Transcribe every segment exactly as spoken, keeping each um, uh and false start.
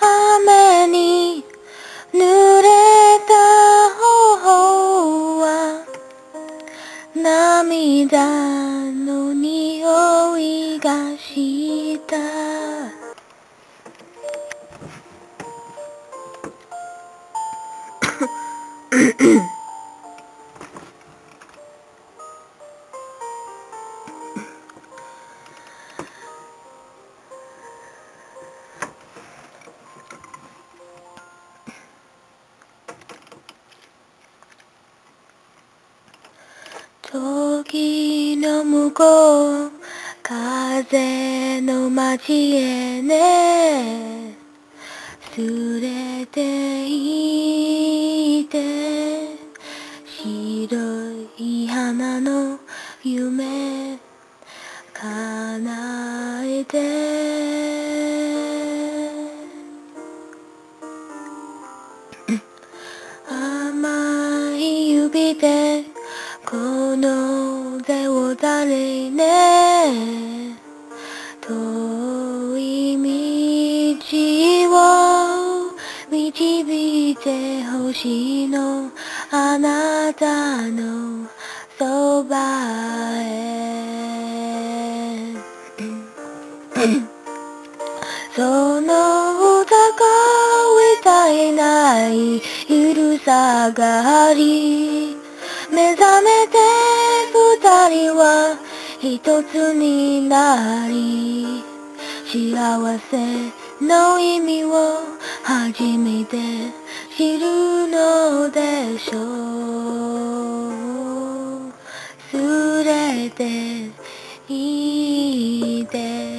雨に濡れた頬は涙の匂いがした。時の向こう風の街へね連れて行って白い花の夢叶えて甘い指でこの手を誰ね遠い道を導いてほしいのあなたのそばへその歌声絶えないゆるさがあり目覚めて二人は一つになり幸せの意味を初めて知るのでしょう忘れていて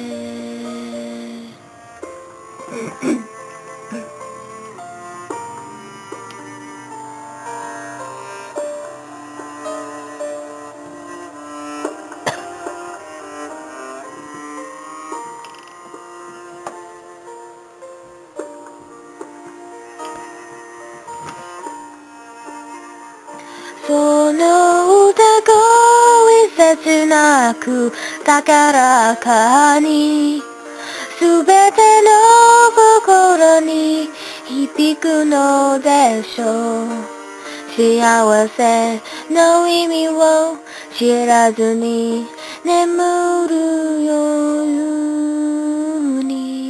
その歌声切なく高らかにすべての心に響くのでしょう幸せの意味を知らずに眠るよう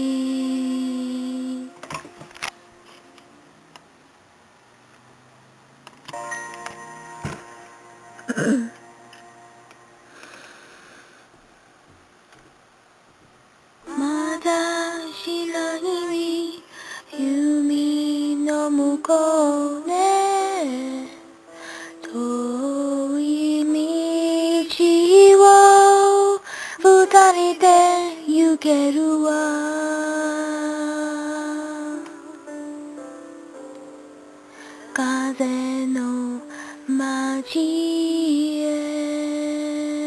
にまだ知らない海の向こうね遠い道を二人で行けるわ風の街へ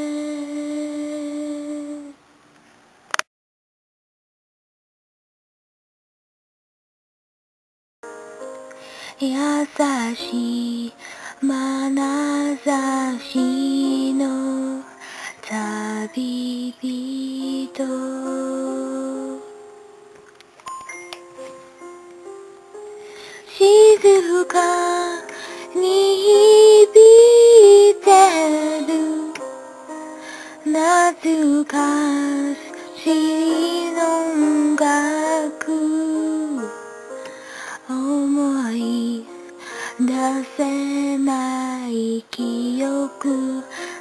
優しい眼差しの旅人静かに響いてる懐かしい音楽思い出せない記憶